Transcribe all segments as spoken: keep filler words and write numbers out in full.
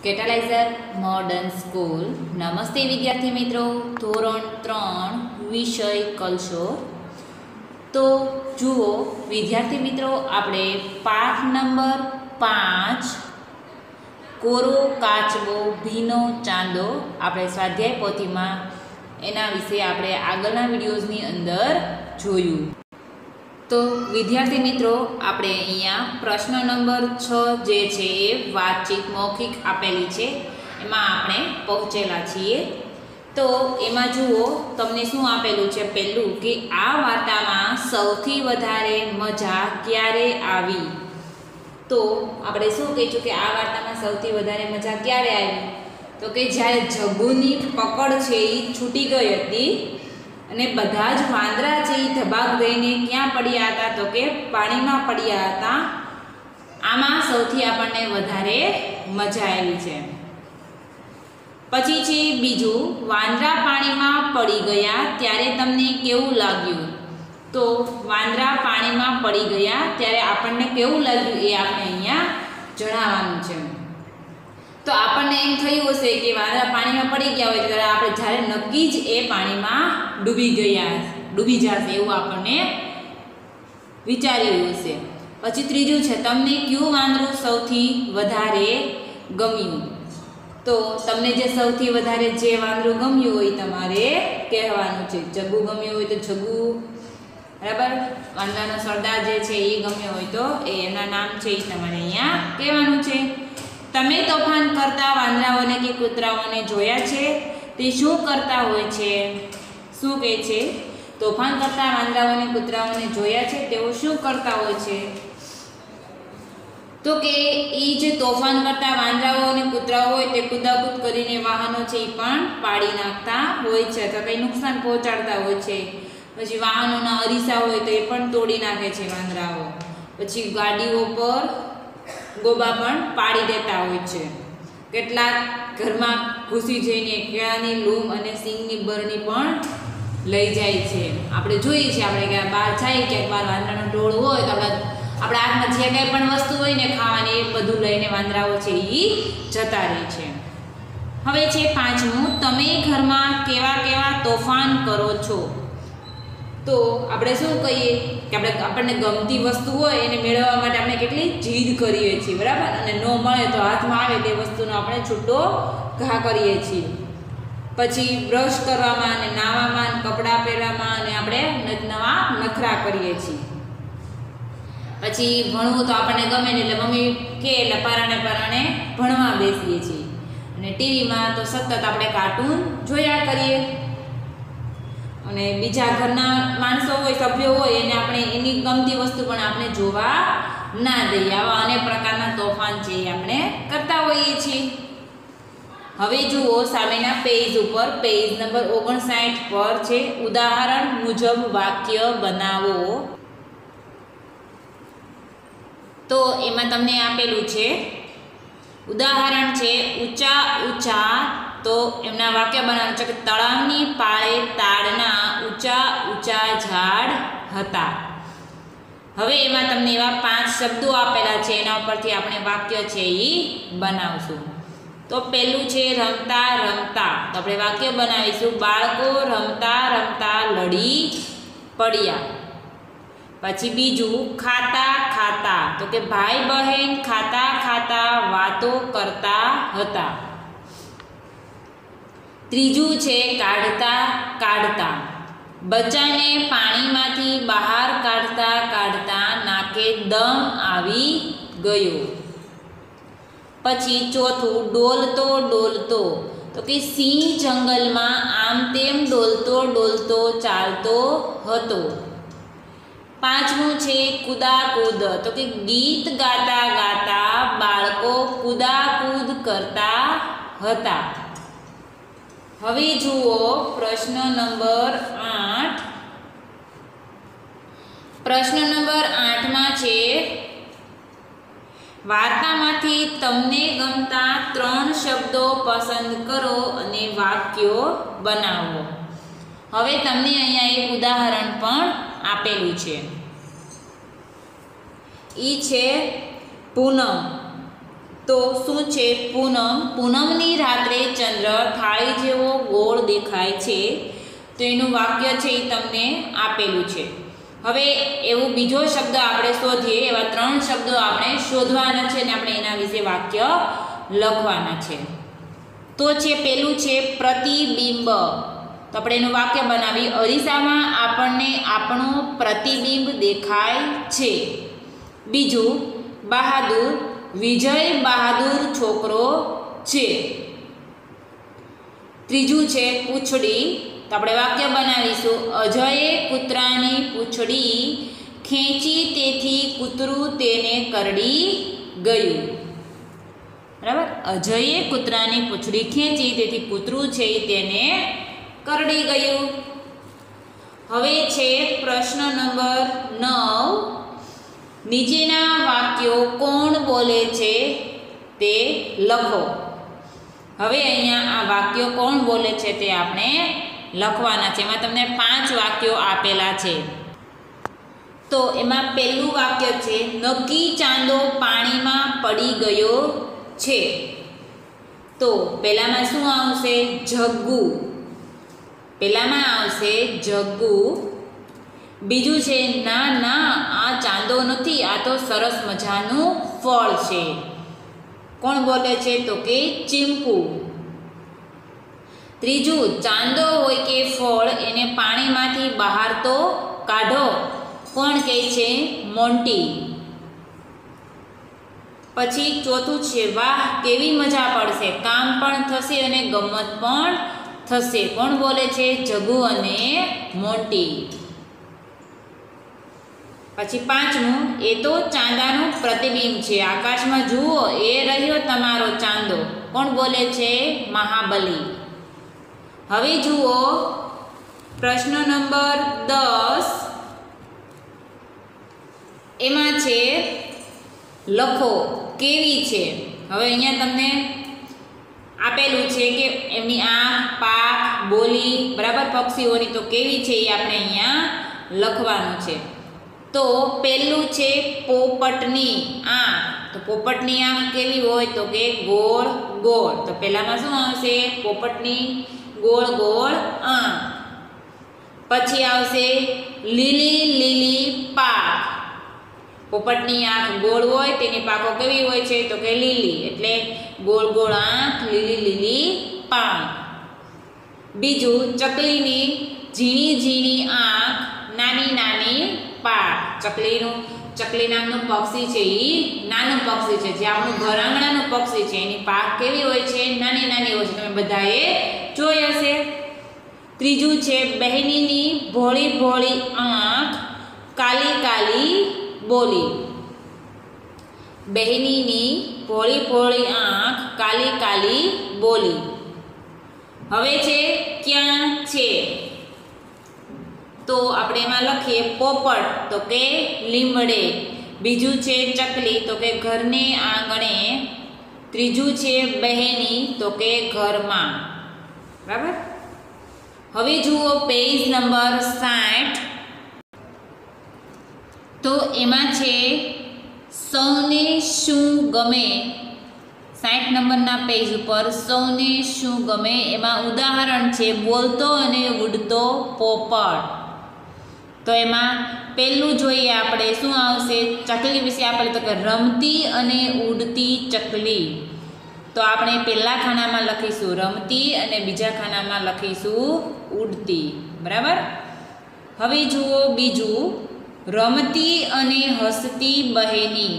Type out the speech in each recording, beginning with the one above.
કેટાલાઇઝર modern school. નમસ્તે વિદ્યાર્થી મિત્રો, ધોરણ ત્રણ વિષય કલશો. તો જુઓ વિદ્યાર્થી મિત્રો, આપણે પાઠ નંબર પાંચ કોરો કાચબો ભીનો ચાંદો આપણે સ્વાધ્યાય પોથીમાં એના વિશે આપણે આગળના વિડીયોઝની અંદર જોયું. તો વિદ્યાર્થી મિત્રો, આપણે અહીંયા પ્રશ્ન નંબર છ જે છે એ વાતચીત મૌખિક આપેલી છે, એમાં આપણે પહોંચેલા છીએ. તો એમાં જુઓ તમને શું આપેલું છે. પહેલું કે આ વાર્તામાં સૌથી વધારે મજા ક્યારે આવી. તો આપણે શું કહીશું કે આ વાર્તામાં સૌથી વધારે મજા ક્યારે આવી? તો કે જ્યારે જગ્ગુની પકડ છે એ છૂટી ગઈ હતી અને બધા જ વાંદરા છે એ ધબાક દઈને ક્યાં પડ્યા હતા? તો કે પાણીમાં પડ્યા હતા. આમાં સૌથી આપણને વધારે મજા આવી છે. પછી છે બીજું, વાંદરા પાણીમાં પડી ગયા ત્યારે તમને કેવું લાગ્યું? તો વાંદરા પાણીમાં પડી ગયા ત્યારે આપણને કેવું લાગ્યું એ આપણે અહીંયા જણાવવાનું છે. તો આપણને એમ થયું હશે કે વાંદરા પાણીમાં પડી ગયા હોય ત્યારે આપણે જ્યારે નક્કી જ એ પાણીમાં ડૂબી ગયા ડૂબી જશે એવું આપણને વિચાર્યું હશે. પછી ત્રીજું છે, તમને કયું વાંદરું સૌથી વધારે ગમ્યું? તો તમને જે સૌથી વધારે જે વાંદરું ગમ્યું હોય તમારે કહેવાનું છે. જગ્ગુ ગમ્યું હોય તો જગ્ગુ, બરાબર. વાંદરાનો સરદાર જે છે એ ગમ્યો હોય તો એ એના નામ છે એ તમારે અહીંયા કહેવાનું છે. તમે તોફાન કરતા વાંદરાઓને કે કૂતરાઓને જોયા છે? તે શું કરતા હોય છે? શું કહે છે? તોફાન કરતા વાંદરાઓને કૂતરાઓને જોયા છે, તેઓ શું કરતા હોય છે? તો કે એ જે તોફાન કરતા વાંદરાઓ અને કૂતરાઓ હોય તે કૂદાકૂદ કરીને વાહનો છે એ પણ પાડી નાખતા હોય છે, અથવા કંઈ નુકસાન પહોંચાડતા હોય છે. પછી વાહનોના અરીસા હોય તો એ પણ તોડી નાખે છે વાંદરાઓ. પછી ગાડીઓ પર ગોબા પણ પાડી દેતા હોય છે. કેટલાક ઘરમાં ઘૂસી જઈને કેળાની લૂમ અને સિંગની બરણી પણ લઈ જાય છે. આપણે જોઈએ છીએ, આપણે ક્યાં બહાર જાય ક્યાંક બહાર વાંદરાનો ઢોળ હોય તો આપણે આપણા હાથમાં જે કંઈ પણ વસ્તુ હોય ને ખાવાની એ બધું લઈને વાંદરાઓ છે એ જતા રહે છે. હવે છે પાંચમું, તમે ઘરમાં કેવા કેવા તોફાન કરો છો? તો આપણે શું કહીએ કે આપણે આપણને ગમતી વસ્તુ હોય એને મેળવવા માટે આપણે કેટલી જીદ કરીએ છીએ, બરાબર. અને ન મળે તો હાથમાં આવે તે વસ્તુનો આપણે છૂટો ઘા કરીએ છીએ. પછી બ્રશ કરવામાં અને નાહવામાં અને કપડાં પહેરવામાં અને આપણે નવા નખરા કરીએ છીએ. પછી ભણવું તો આપણને ગમે ને એટલે મમ્મી કે એટલે પરાણે પરાણે ભણવા બેસીએ છીએ. અને ટીવીમાં તો સતત આપણે કાર્ટૂન જોયા કરીએ. અને બીજા ઘરના માણસો હોય, સભ્યો હોય, એને આપણે એની ગમતી વસ્તુ પણ આપણે જોવા ના દઈએ. આવા અનેક પ્રકારના તોફાન છે એ આપણે કરતા હોઈએ છીએ. હવે જુઓ સામેના પેજ ઉપર, પેજ નંબર ઓગણસાઠ પર છે, ઉદાહરણ મુજબ વાક્ય બનાવો. તો એમાં તમને આપેલું છે ઉદાહરણ છે, ઊંચા ઊંચા. તો એમના વાક્ય બનાવવાનું છે કે તળાવની પાળે તાડના ઊંચા ઊંચા ઝાડ હતા. હવે એમાં તમને એવા પાંચ શબ્દો આપેલા છે, એના ઉપરથી આપણે વાક્ય છે એ બનાવશું. તો પહેલું છે રમતા રમતા. તો આપણે વાક્ય બનાવીશું, બાળકો રમતા રમતા લડી પડ્યા. પછી બીજું ખાતા ખાતા. તો કે ભાઈ બહેન ખાતા ખાતા વાતો કરતા હતા. ત્રીજું છે કાઢતા કાઢતા. બચ્ચાને પાણીમાંથી બહાર કાઢતા કાઢતા નાકે દમ આવી ગયો. પછી ચોથું ડોલતો ડોલતો. તો કે સિંહ જંગલમાં આમ તેમ ડોલતો ડોલતો ચાલતો હતો. પાંચમું છે કૂદાકૂદ. તો કે ગીત ગાતા ગાતા બાળકો કૂદાકૂદ કરતા હતા. હવે જુઓ પ્રશ્ન નંબર આઠ. પ્રશ્ન નંબર આઠમાં છે, વાર્તામાંથી તમને ગમતા ત્રણ શબ્દો પસંદ કરો અને વાક્યો બનાવો. હવે તમને અહીંયા એક ઉદાહરણ પણ આપેલું છે. ઈ છે પૂનમ. તો શું છે? પૂનમ. પૂનમની રાત્રે ચંદ્ર થાળી જેવો ગોળ દેખાય છે. તો એનું વાક્ય છે એ તમને આપેલું છે. હવે એવું બીજો શબ્દ આપણે શોધીએ. એવા ત્રણ શબ્દો આપણે શોધવાના છે અને આપણે એના વિશે વાક્ય લખવાના છે. તો છે પેલું છે પ્રતિબિંબ. તો આપણે એનું વાક્ય બનાવી. અરીસામાં આપણને આપણું પ્રતિબિંબ દેખાય છે. બીજું, બહાદુર. વિજય બહાદુર છોકરો છે. ત્રીજું છે પૂંછડી. તો આપણે વાક્ય બનાવીશું. અજયે કૂતરાની પૂંછડી ખેંચી તેથી કૂતરું તેને કરડી ગયું. બરાબર. અજયે કૂતરાની પૂંછડી ખેંચી તેથી કૂતરું છે તેને કરડી ગયું. હવે છે પ્રશ્ન નંબર નવ. નીચેના વાક્યો કોણ બોલે છે તે લખો. હવે અહીંયા આ વાક્યો કોણ બોલે છે તે આપણે લખવાના છે. એમાં તમને પાંચ વાક્યો આપેલા છે. તો એમાં પહેલું વાક્ય છે નક્કી ચાંદો પાણીમાં પડી ગયો છે. તો પહેલામાં શું આવશે? જગ્ગુ. પહેલામાં આવશે જગ્ગુ. બીજું છે ના ના આ ચાંદો નથી, આ તો સરસ મજાનું ફળ છે. કોણ બોલે છે? તો કે ચીંપુ. ત્રીજું, ચાંદો હોય કે ફળ એને પાણીમાંથી બહાર તો કાઢો. કોણ કહે છે? મોન્ટી. પછી ચોથું છે વાહ કેવી મજા પડશે, કામ પણ થશે અને ગમત પણ થશે. કોણ બોલે છે? જગ્ગુ અને મોન્ટી. પછી પાંચમું, એ તો ચાંદાનું પ્રતિબિંબ છે, આકાશમાં જુઓ એ રહ્યો તમારો ચાંદો. કોણ બોલે છે? મહાબલી. હવે જુઓ પ્રશ્ન નંબર દસ. એમાં છે લખો કેવી છે. હવે અહીંયા તમને આપેલું છે કે એમની આંખ, પાખ, બોલી, બરાબર, પક્ષીઓની. તો કેવી છે એ આપણે અહીંયા લખવાનું છે. તો પહેલું છે પોપટની આંખ. તો પોપટની આંખ કેવી હોય? તો કે ગોળ ગોળ. તો પહેલામાં શું આવશે? પોપટની ગોળ ગોળ આંખ. પછી આવશે લીલી લીલી પાખ. પોપટની આંખ ગોળ હોય, તેની પાખો કેવી હોય છે? તો કે લીલી. એટલે ગોળ ગોળ આંખ, લીલી લીલી પાખ. બીજું, ચકલીની ઝીણી ઝીણી આંખ, નાની નાની પાખ. ચકલીનું ચકલી નામનું પક્ષી છે એ નાનું પક્ષી છે, જે આપણું ઘર આંગણાનું પક્ષી છે. એની પાખ કેવી હોય છે? નાની નાની હોય છે. તમે બધાએ જોઈ હશે. ત્રીજું છે બહેનીની ભોળી ભોળી આંખ, કાલી કાલી બોલી. બહેનીની ભોળી ભોળી આંખ, કાલી કાલી બોલી. હવે છે ક્યાં છે? તો આપણે એમાં લખીએ પોપટ. તો કે લીમડે. બીજું છે ચકલી. તો કે ઘરને આંગણે. ત્રીજું છે બહેની. તો કે ઘરમાં. બરાબર. હવે જુઓ પેજ નંબર સાઠ. તો એમાં છે સૌને શું ગમે. સાઠ નંબરના પેજ ઉપર સૌને શું ગમે એમાં ઉદાહરણ છે બોલતો અને ઉડતો પોપટ. તો એમાં પહેલું જોઈએ આપણે શું આવશે? ચકલી વિશે આપણે તો કે રમતી અને ઉડતી ચકલી. તો આપણે પહેલા ખાનામાં લખીશું રમતી અને બીજા ખાનામાં લખીશું ઉડતી. બરાબર. હવે જુઓ બીજું, રમતી અને હસતી બહેની.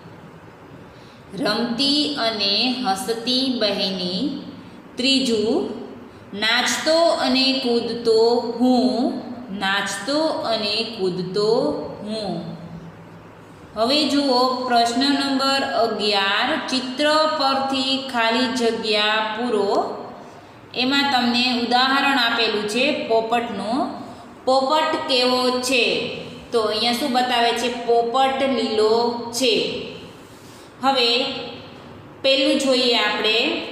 રમતી અને હસતી બહેની. ત્રીજું, નાચતો અને કૂદતો હું. નાચતો અને કૂદતો હું. હવે જુઓ પ્રશ્ન નંબર અગિયાર. ચિત્ર પરથી ખાલી જગ્યા પૂરો. એમાં તમને ઉદાહરણ આપેલું છે પોપટનું. પોપટ કેવો છે? તો અહીંયા શું બતાવે છે? પોપટ લીલો છે. હવે પેલું જોઈએ આપણે.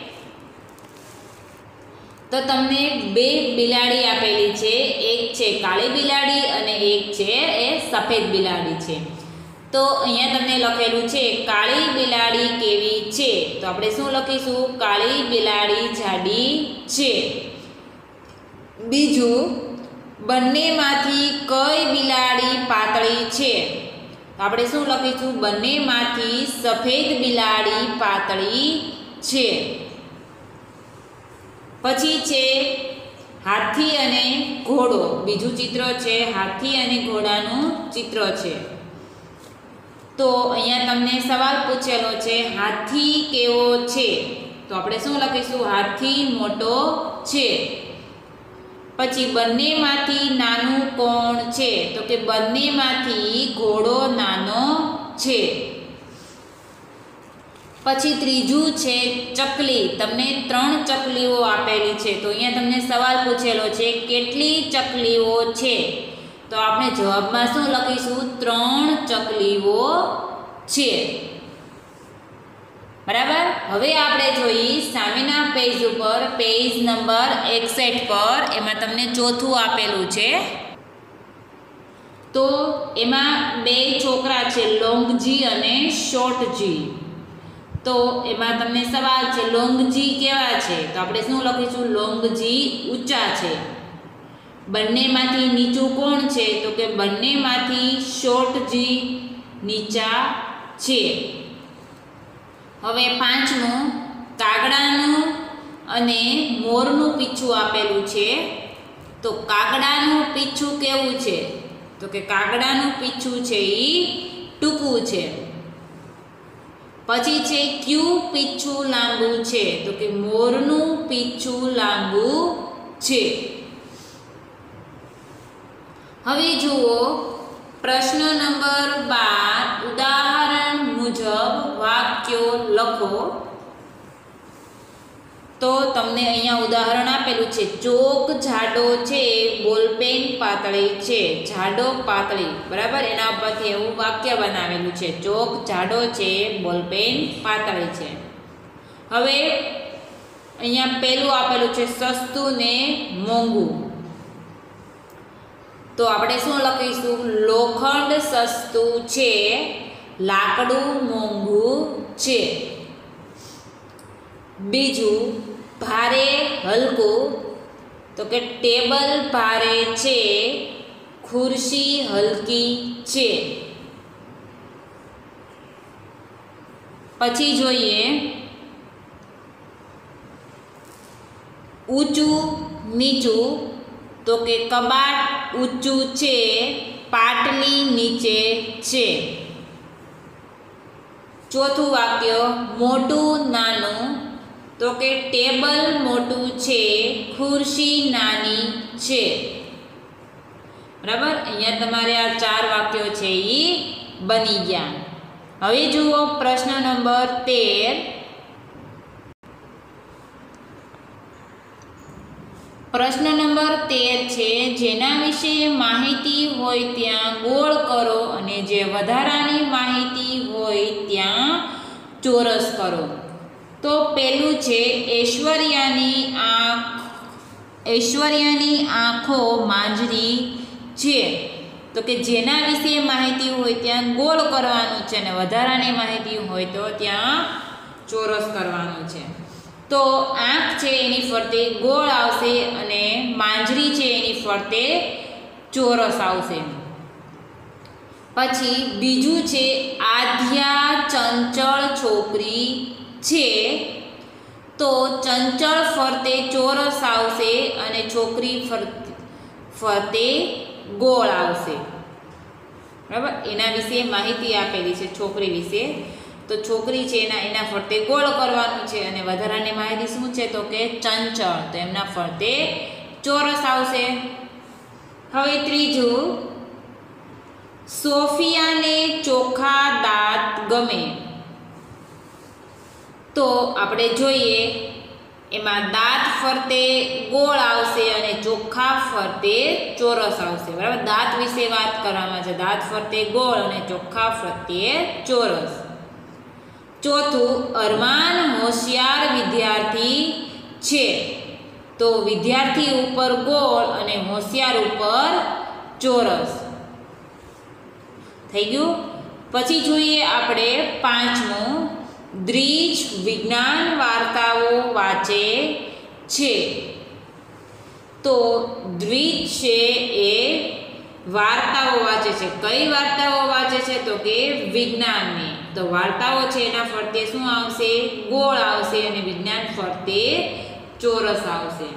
તો તમને બે બિલાડી આપેલી છે. એક છે કાળી બિલાડી અને એક છે એ સફેદ બિલાડી છે. તો અહીંયા તમને લખેલું છે કાળી બિલાડી કેવી છે? તો આપણે શું લખીશું? કાળી બિલાડી જાડી છે. બીજું, બંનેમાંથી કઈ બિલાડી પાતળી છે? તો આપણે શું લખીશું? બંનેમાંથી સફેદ બિલાડી પાતળી છે. પછી છે હાથી અને ઘોડો. બીજું ચિત્ર છે હાથી અને ઘોડાનું ચિત્ર છે. તો અહીંયા તમને સવાલ પૂછેલો છે હાથી કેવો છે? તો આપણે શું લખીશું? હાથી મોટો છે. પછી બંનેમાંથી નાનું કોણ છે? તો કે બંનેમાંથી ઘોડો નાનો છે. પછી ત્રીજું છે ચકલી. તમને ત્રણ ચકલીઓ આપેલી છે. તો અહીંયા તમને સવાલ પૂછેલો છે કેટલી ચકલીઓ છે? તો આપણે જવાબમાં શું લખીશું? ત્રણ ચકલીઓ છે. બરાબર. હવે આપણે જોઈએ સામેના પેજ ઉપર, પેજ નંબર એકસઠ પર, એમાં તમને ચોથું આપેલું છે. તો એમાં બે છોકરા છે, લોંગજી અને શોર્ટજી. તો એમાં તમને સવાલ છે લોંગજી કેવા છે? તો આપણે શું લખીશું? લોંગજી ઊંચા છે. બંનેમાંથી નીચું કોણ છે? તો કે બંનેમાંથી શોર્ટજી નીચા છે. હવે પાંચમું, કાગડાનું અને મોરનું પીછું આપેલું છે. તો કાગડાનું પીછું કેવું છે? તો કે કાગડાનું પીછું છે એ ટૂંકું છે. પછી છે ક્યુ પીછું લાંબુ છે? તો કે મોરનું પીછું લાંબુ છે. હવે જુઓ પ્રશ્ન નંબર બાર, ઉદાહરણ મુજબ વાક્યો લખો. તો તમને અહીંયા ઉદાહરણ આપેલું છે ચોક જાડો છે, બોલપેન પાતળી છે. જાડો પાતળી, બરાબર. એના ઉપરથી એવું વાક્ય બનાવેલું છે ચોક જાડો છે, બોલપેન પાતળી છે. હવે અહીંયા પેલું આપેલું છે સસ્તું ને મોંઘું. તો આપણે શું લખીશું? લોખંડ સસ્તું છે, લાકડું મોંઘું છે. બીજું, ભારે હલકું. તો કે ટેબલ ભારે છે, ખુરશી હલકી છે. પછી જોઈએ ઊંચું નીચું. તો કે કબાટ ઊંચું છે, પાટલી નીચે છે. ચોથું વાક્ય, મોટું નાનું. તો કે ટેબલ મોટું છે, ખુરશી નાની છે. બરાબર. અહીંયા તમારે આ ચાર વાક્યો છે એ બની ગયા. હવે જુઓ પ્રશ્ન નંબર તેર. પ્રશ્ન નંબર તેર છે જેના વિશે માહિતી હોય ત્યાં ગોળ કરો અને જે વધારાની માહિતી હોય ત્યાં ચોરસ કરો. તો પેલું છે ઐશ્વર્યાની આંખ ઐશ્વર્યાની આંખો માંજરી છે. તો કે જેના વિશે માહિતી હોય ત્યાં ગોળ કરવાનું છે અને વધારાની માહિતી હોય તો ત્યાં ચોરસ કરવાનું છે. તો આંખ છે એની ફરતે ગોળ આવશે અને માંજરી છે એની ફરતે ચોરસ આવશે. પછી બીજું છે આધ્યા ચંચળ છોકરી છે. તો ચંચળ ફરતે ચોરસ આવશે અને છોકરી ફરતે ફરતે ગોળ આવશે. બરાબર. એના વિશે માહિતી આપેલી છે છોકરી વિશે. તો છોકરી છે એના એના ફરતે ગોળ કરવાનું છે અને વધારાની માહિતી શું છે? તો કે ચંચળ, તો એમના ફરતે ચોરસ આવશે. હવે ત્રીજું, સોફિયાને ચોખ્ખા દાંત ગમે. તો આપણે જોઈએ એમાં દાંત ફરતે ગોળ આવશે અને ચોખ્ખા ફરતે ચોરસ આવશે. બરાબર. દાંત વિશે વાત કરવામાં છે. દાંત ફરતે ગોળ અને ચોખ્ખા ફરતે ચોરસ. ચોથું, અરમાન હોશિયાર વિદ્યાર્થી છે. તો વિદ્યાર્થી ઉપર ગોળ અને હોશિયાર ઉપર ચોરસ થઈ ગયું. પછી જોઈએ આપણે પાંચમું, દ્વિજ વિજ્ઞાન વાર્તાઓ વાંચે છે. તો દ્વિજ છે એ વાર્તાઓ વાંચે છે. કઈ વાર્તાઓ વાંચે છે? તો કે વિજ્ઞાનની. તો વાર્તાઓ છે એના ફરતે શું આવશે? ગોળ આવશે અને વિજ્ઞાન ફરતે ચોરસ આવશે.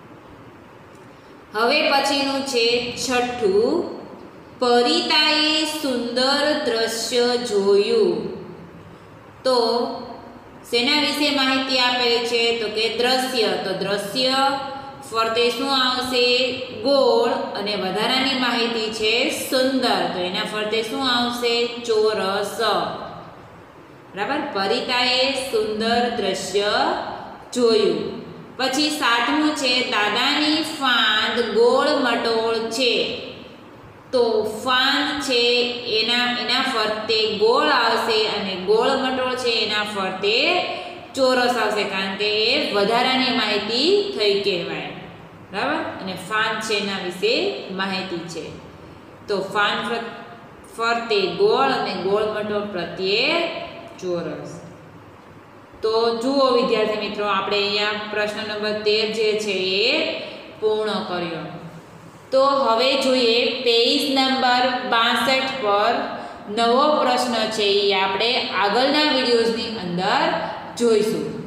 હવે પછીનું છે છઠ્ઠું. પરિતાએ સુંદર દ્રશ્ય જોયું. તો શેના વિશે માહિતી આપેલી છે? તો કે દ્રશ્ય. તો દ્રશ્ય ફરતે શું આવશે? ગોળ અને વધારાની માહિતી છે સુંદર. તો એના ફરતે શું આવશે? ચોરસ. બરાબર. પરિતાએ સુંદર દ્રશ્ય જોયું. પછી સાતમું છે દાદાની ફાંદ ગોળ મટોળ છે. તો ફાંદ છે એના એના ફરતે ગોળ આવશે અને ગોળ મટોળ છે એના ફરતે ચોરસ આવશે, કારણ કે એ વધારાની માહિતી થઈ કહેવાય. બરાબર. અને ફાંદ છે એના વિશે માહિતી છે. તો ફાંદ ફરતે ગોળ અને ગોળ મટોળ પ્રત્યે ચોરસ. તો જુઓ વિદ્યાર્થી મિત્રો, આપણે અહીંયા પ્રશ્ન નંબર તેર જે છે એ પૂર્ણ કર્યો. તો હવે જોઈએ પેજ નંબર બાસઠ પર નવો પ્રશ્ન છે એ આપણે આગળના વિડીયોઝની અંદર જોઈશું.